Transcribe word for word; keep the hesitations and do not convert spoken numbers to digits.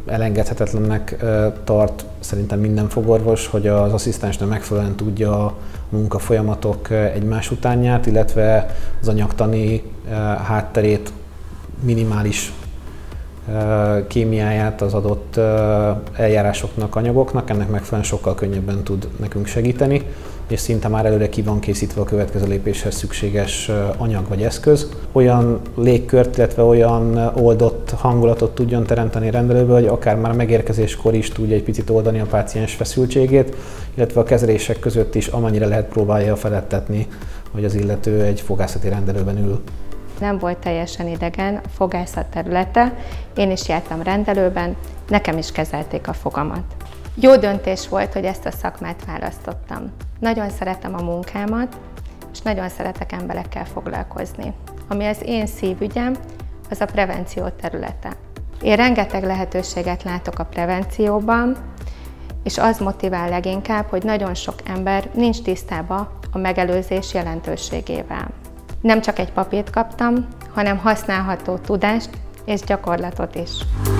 elengedhetetlennek tart szerintem minden fogorvos, hogy az asszisztensnő megfelelően tudja a munkafolyamatok egymás utánját, illetve az anyagtani hátterét, minimális kémiáját az adott eljárásoknak, anyagoknak, ennek megfelelően sokkal könnyebben tud nekünk segíteni, és szinte már előre ki van készítve a következő lépéshez szükséges anyag vagy eszköz. Olyan légkört, illetve olyan oldott hangulatot tudjon teremteni a rendelőből, hogy akár már megérkezéskor is tudja egy picit oldani a páciens feszültségét, illetve a kezelések között is amennyire lehet próbálja feledtetni, hogy az illető egy fogászati rendelőben ül. Nem volt teljesen idegen a fogászat területe, én is jártam rendelőben, nekem is kezelték a fogamat. Jó döntés volt, hogy ezt a szakmát választottam. Nagyon szeretem a munkámat, és nagyon szeretek emberekkel foglalkozni. Ami az én szívügyem, az a prevenció területe. Én rengeteg lehetőséget látok a prevencióban, és az motivál leginkább, hogy nagyon sok ember nincs tisztában a megelőzés jelentőségével. Nem csak egy papírt kaptam, hanem használható tudást és gyakorlatot is.